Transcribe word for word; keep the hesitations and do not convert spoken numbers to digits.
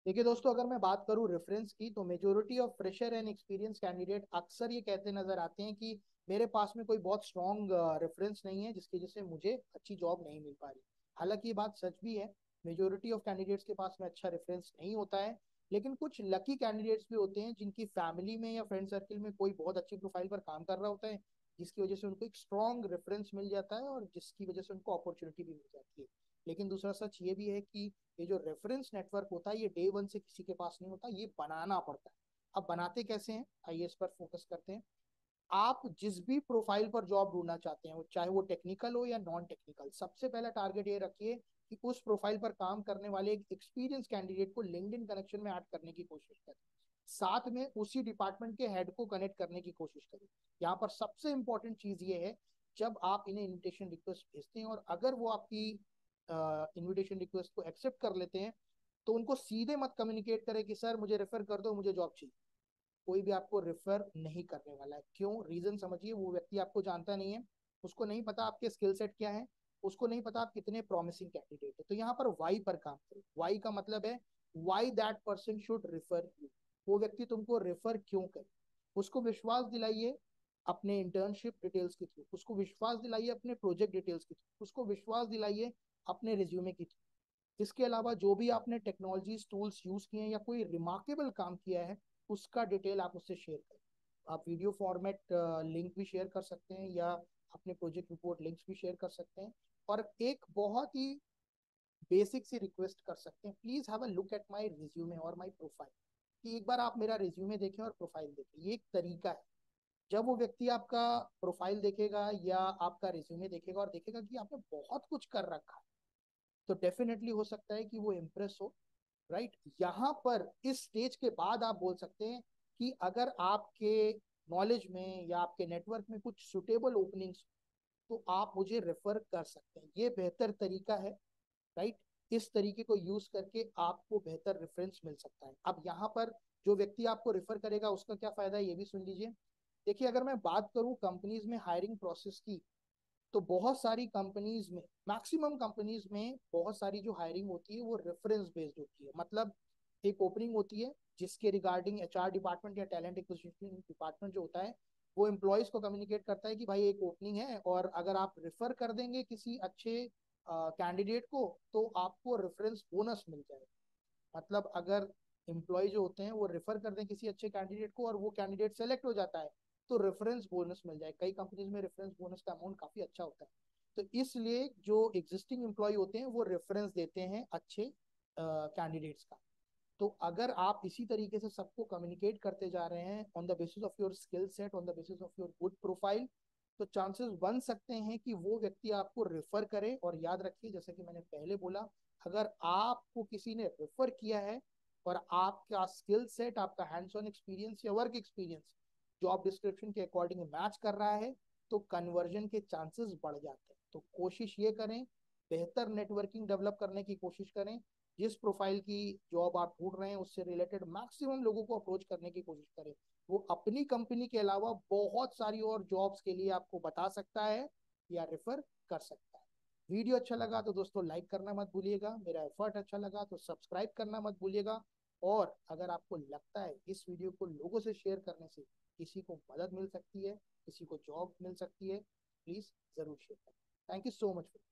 देखिए दोस्तों, अगर मैं बात करूं रेफरेंस की, तो majority of fresher and experience candidate अक्सर ये कहते नजर आते हैं कि मेरे पास में कोई बहुत स्ट्रॉन्ग रेफरेंस नहीं है, जिसकी वजह से मुझे अच्छी जॉब नहीं मिल पा रही। हालांकि ये बात सच भी है, मेजोरिटी ऑफ कैंडिडेट्स के पास में अच्छा रेफरेंस नहीं होता है। लेकिन कुछ लकी कैंडिडेट्स भी होते हैं जिनकी फैमिली में या फ्रेंड सर्किल में कोई बहुत अच्छी प्रोफाइल पर काम कर रहा होता है, जिसकी वजह से उनको एक स्ट्रॉन्ग रेफरेंस मिल जाता है और जिसकी वजह से उनको अपॉर्चुनिटी भी मिल जाती है। लेकिन दूसरा सच ये भी है कि ये जो रेफरेंस नेटवर्क होता है, ये डे वन से किसी के पास नहीं होता, ये बनाना पड़ता है। अब बनाते कैसे हैं, आइए इस पर फोकस करते हैं। आप जिस भी प्रोफाइल पर जॉब ढूंढना चाहते हैं, वो चाहे वो टेक्निकल हो या नॉन टेक्निकल, सबसे पहला टारगेट ये रखिए कि उस प्रोफाइल पर काम करने वाले एक एक्सपीरियंस कैंडिडेट को लिंक्डइन कनेक्शन में ऐड करने की कोशिश करें। साथ में उसी डिपार्टमेंट के हेड को कनेक्ट करने की कोशिश करें। यहाँ पर सबसे इंपॉर्टेंट चीज ये है, जब आप इन्हें इनविटेशन रिक्वेस्ट भेजते हैं और अगर वो आपकी इनविटेशन रिक्वेस्ट को एक्सेप्ट कर लेते हैं, तो उनको सीधे मत कम्युनिकेट करें कि सर मुझे रेफर कर दो, मुझे जॉब चाहिए। कोई भी आपको रेफर नहीं करने वाला है। क्यों? रीजन समझिए, वो व्यक्ति आपको जानता नहीं है, उसको नहीं पता आपके स्किल सेट क्या है, उसको नहीं पता आप कितने प्रॉमिसिंग कैंडिडेट है। तो यहाँ पर वाई पर काम करें। वाई का मतलब है why that person should refer you. वो व्यक्ति तुमको रेफर क्यों करे? उसको विश्वास दिलाइए अपने इंटर्नशिप डिटेल्स के थ्रू, उसको विश्वास दिलाइए अपने प्रोजेक्ट डिटेल्स के थ्रू, उसको विश्वास दिलाइए अपने रिज्यूमे के थ्रू। इसके अलावा जो भी आपने टेक्नोलॉजीज टूल्स यूज किए हैं या कोई रिमार्केबल काम किया है, उसका डिटेल आप उससे शेयर करें। आप वीडियो फॉर्मेट लिंक भी शेयर कर सकते हैं या अपने प्रोजेक्ट रिपोर्ट लिंक्स भी शेयर कर सकते हैं। और एक बहुत ही बेसिक सी रिक्वेस्ट कर सकते हैं, please have a look at my resume और माय प्रोफाइल। कि एक बार आप मेरा रिज्यूमे देखें और प्रोफाइल देखें। ये एक तरीका है। जब वो व्यक्ति आपका प्रोफाइल देखेगा या आपका रिज्यूमे देखेगा और देखेगा कि आपने बहुत कुछ कर रखा है, तो डेफिनेटली हो सकता है कि वो इम्प्रेस हो। राइट, यहाँ पर इस स्टेज के बाद आप बोल सकते हैं कि अगर आपके नॉलेज में या आपके नेटवर्क में कुछ सुटेबल ओपनिंग्स, तो आप मुझे रेफर कर सकते हैं। ये बेहतर तरीका है। राइट, इस तरीके को यूज करके आपको बेहतर रेफरेंस मिल सकता है। अब यहाँ पर जो व्यक्ति आपको रेफर करेगा उसका क्या फायदा है, ये भी सुन लीजिए। देखिए, अगर मैं बात करूं कंपनीज में हायरिंग प्रोसेस की, तो बहुत सारी कंपनीज में, मैक्सिमम कंपनीज में बहुत सारी जो हायरिंग होती है वो रेफरेंस बेस्ड होती है। मतलब एक ओपनिंग होती है जिसके रिगार्डिंग एचआर डिपार्टमेंट या टैलेंट एक्विजिशन डिपार्टमेंट जो होता है, वो एम्प्लॉयज को कम्युनिकेट करता है कि भाई एक ओपनिंग है, और अगर आप रेफर कर देंगे किसी अच्छे कैंडिडेट को, तो आपको रेफरेंस बोनस मिल जाएगा। मतलब अगर एम्प्लॉय जो होते हैं वो रेफर कर दें किसी अच्छे कैंडिडेट को और वो कैंडिडेट सेलेक्ट हो जाता है, तो रेफरेंस बोनस मिल जाए। कई कंपनीज में रेफरेंस बोनस का अमाउंट काफी अच्छा होता है। तो इसलिए जो एग्जिस्टिंग एम्प्लॉय होते हैं वो रेफरेंस देते हैं अच्छे कैंडिडेट्स का। तो अगर आप इसी तरीके से सबको कम्युनिकेट करते जा रहे हैं on the basis of your skill set, on the basis of your good profile, तो चांसेस बन सकते हैं कि वो व्यक्ति आपको रेफर करे। और याद रखिए, जैसे कि मैंने पहले बोला, अगर आपको किसी ने रेफर किया है और आपका स्किल सेट, आपका हैंड्स ऑन एक्सपीरियंस या वर्क एक्सपीरियंस जॉब डिस्क्रिप्शन के अकॉर्डिंग मैच कर रहा है, तो कन्वर्जन के चांसेस बढ़ जाते हैं। तो कोशिश ये करें, बेहतर नेटवर्किंग डेवलप करने की कोशिश करें। जिस प्रोफाइल की जॉब आप ढूंढ रहे हैं उससे रिलेटेड मैक्सिमम लोगों को अप्रोच करने की कोशिश करें। वो अपनी कंपनी के अलावा बहुत सारी और जॉब्स के लिए आपको बता सकता है या रेफर कर सकता है। वीडियो अच्छा लगा तो दोस्तों लाइक करना मत भूलिएगा, मेरा एफर्ट अच्छा लगा तो सब्सक्राइब करना मत भूलिएगा। और अगर आपको लगता है इस वीडियो को लोगों से शेयर करने से किसी को मदद मिल सकती है, किसी को जॉब मिल सकती है, प्लीज जरूर शेयर करें। Thank you so much.